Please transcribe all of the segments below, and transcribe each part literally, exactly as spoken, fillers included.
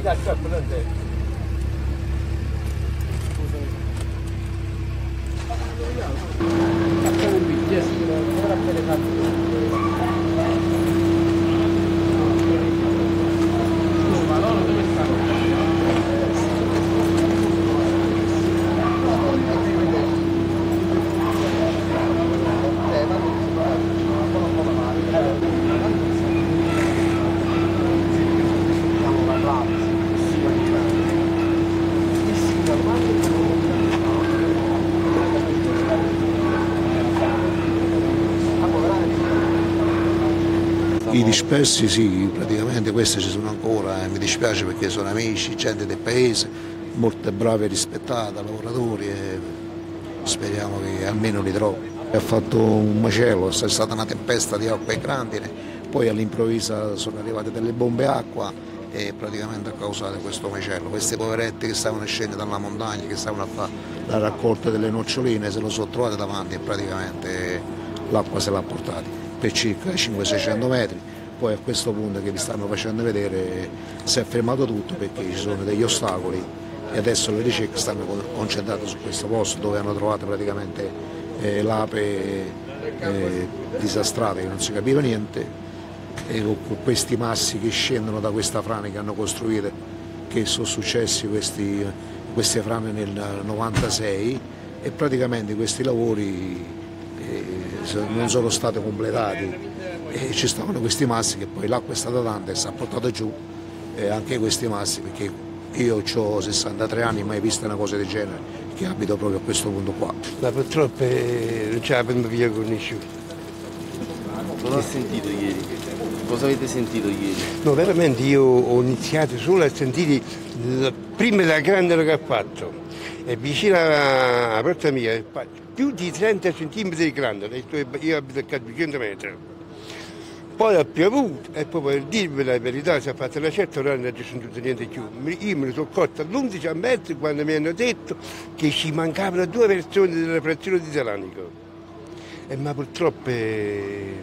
I dispersi sì, praticamente questi ci sono ancora e mi dispiace perché sono amici, gente del paese, molte brave e rispettate, lavoratori e speriamo che almeno li trovi. Ha fatto un macello, c'è stata una tempesta di acqua e grandine, poi all'improvviso sono arrivate delle bombe acqua e praticamente ha causato questo macello. Questi poveretti che stavano scendendo dalla montagna, che stavano a fare la raccolta delle noccioline, se lo sono trovate davanti e praticamente l'acqua se l'ha portati per circa cinquecento seicento metri, poi a questo punto che vi stanno facendo vedere si è fermato tutto perché ci sono degli ostacoli e adesso le ricerche stanno concentrate su questo posto dove hanno trovato praticamente eh, l'ape eh, disastrata che non si capiva niente e con questi massi che scendono da questa frana che hanno costruito, che sono successi questi, queste frane nel novantasei e praticamente questi lavori non sono stati completati e ci stavano questi massi che poi l'acqua è stata tanta e si è portato giù e anche questi massi perché io ho sessantatré anni e mai visto una cosa del genere che abito proprio a questo punto qua. Ma purtroppo eh, non ce la prendo via con nessuno. Cosa ha sentito ieri? Cosa avete sentito ieri? No, veramente io ho iniziato solo a sentire la, prima la grande che ha fatto e vicino alla porta mia più di trenta centimetri di grande, io abito a duecento metri. Poi ha piovuto e poi per dirvi la verità si è fatta una certa ora non ci sono niente più. Io me ne sono accorto all'undici e mezzo quando mi hanno detto che ci mancavano due persone della frazione di Salanico. E ma purtroppo eh,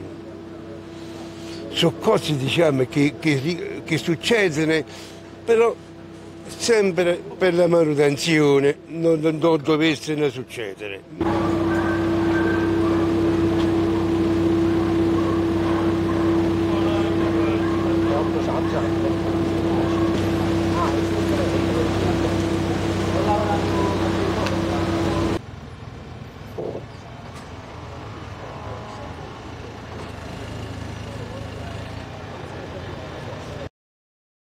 sono cose diciamo, che, che, che succedono, però sempre per la manutenzione non, non dovesse succedere.